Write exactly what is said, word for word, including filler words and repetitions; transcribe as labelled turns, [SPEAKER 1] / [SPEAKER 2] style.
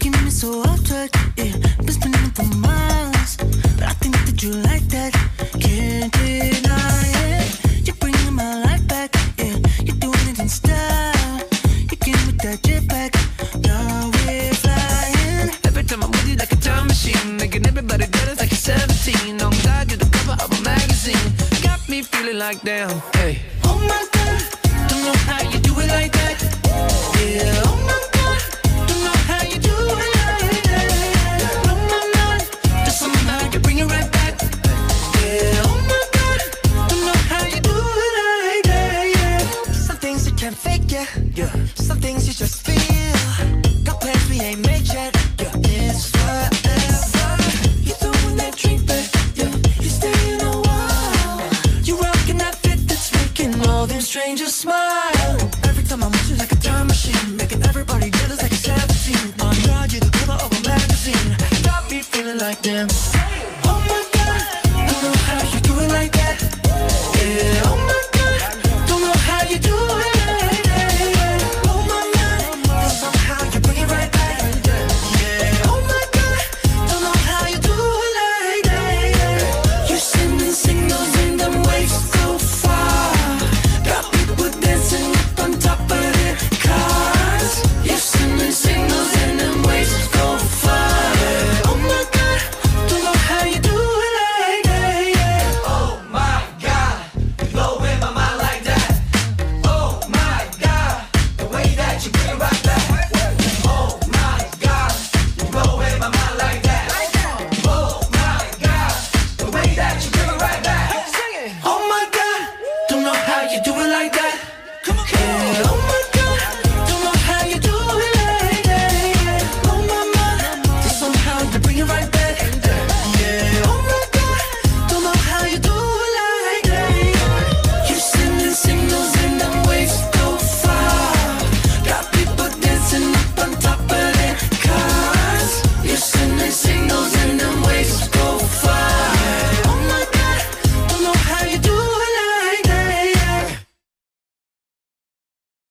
[SPEAKER 1] keeping me so off track, yeah. Been spinning for miles, but I think that you like that. Can't deny it. You're bringing my life back, yeah. You're doing it in style. You came with that jetpack. Now we're flying.
[SPEAKER 2] Every time I'm with you, like a time machine, making everybody jealous like you're seventeen. On God, you're the cover of a magazine. Got me feeling like damn, hey.
[SPEAKER 1] Oh my God, don't know how you do it like that. Yeah, oh my God, don't know how you do it like that. Oh my God, there's something I can bring it right back. Yeah, oh my God, don't know how you do it like that. Yeah, some things you can't fake, yeah. Yeah, some things you just feel. Got plans we ain't made yet. Yeah, it's forever. You throwing that drink back. Yeah, you staying a while. You rocking that fit that's making all them strangers smile. Every time I'm with you, like a time machine, making everybody jealous like a seventeen. My God, you're the cover of a magazine. Got me feeling like them.